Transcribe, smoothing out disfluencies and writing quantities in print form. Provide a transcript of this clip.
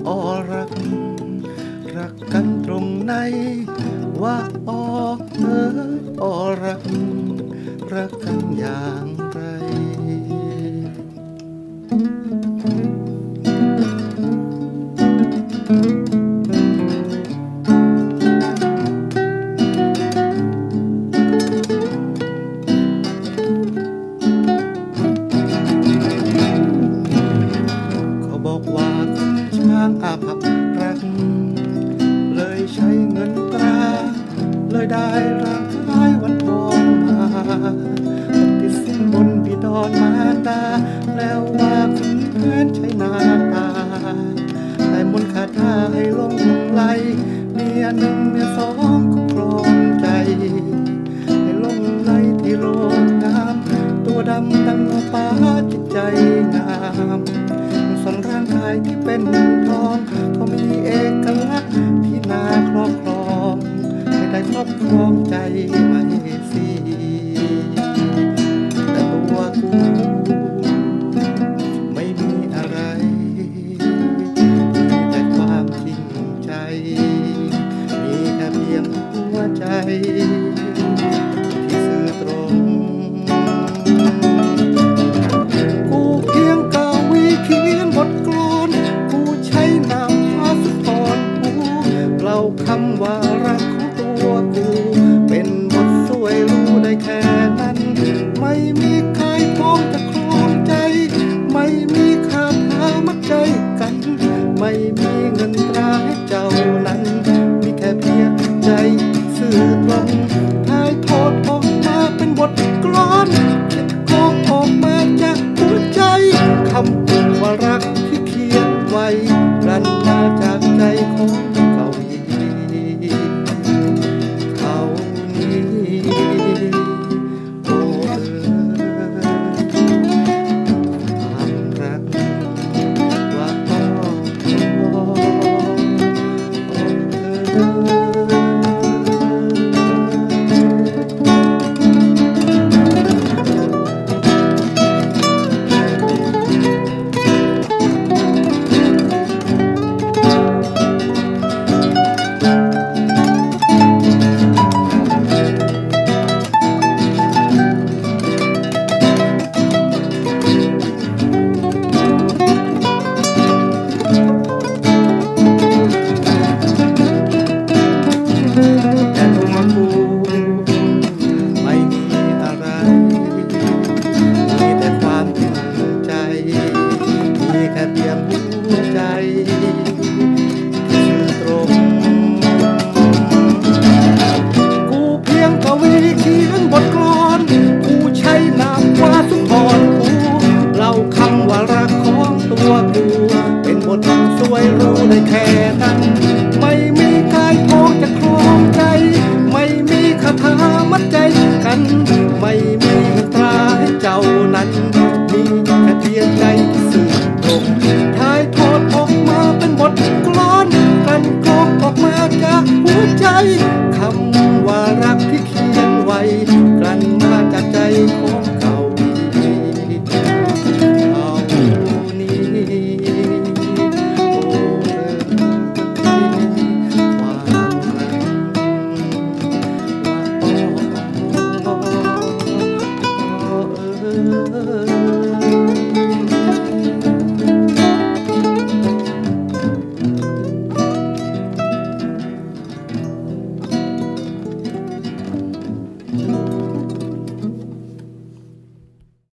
อรักรักกันตรงไหนว่าออรักรักกันอย่างไรอาภัพรักเลยใช้เงินตราเลยได้ร่างกายวันทองมาติดสินบนบิดอนมารดาแล้วว่าคุณแผนใช้หน้าตาแต่มนต์คาถาให้ลงไหลเมียหนึ่งเมียสองก็ครองใจให้ลงไหลที่โลกงามตัวดำดังฟ้าจิตใจงามส่วนร่างกายที่เป็นทองก็มีเอกลักษณ์ที่น่าครอบครองไม่ได้ครอบครองใจไม่สิแต่ตัวกูไม่มีอะไรมีแต่ความจริงใจมีแค่เพียงหัวใจที่ซื่อตรงกูเพียงกาวีเขียนบทกลอนกูใช้นามพาสุพรกูเล่าคำว่ารักของตัวกูเป็นบทสวยรู้ได้แค่นั้นไม่มีใครพร้อมจะครองใจไม่มีคาถามัดใจกันไม่มีเงินตราให้เจ้านั้นมีแค่เพียงใจซื่อตรงถ่ายทอดออกมาเป็นบทกลอนกองออกมาจากหัวใจคำว่ารักที่เขียนไว้กลั่นมาจากใจของเขานี้โอ้ความรักว่าเป็นบทสวยรู้ได้แค่นั้นไม่มีใครพอจะครองใจไม่มีคาถามัดใจกันไม่มีตราให้เจ้านั้นมีแค่เพียงใจที่สื่อตรงถ่ายทอดออกมาเป็นบทกลอนกันกรองออกมาจากหัวใจ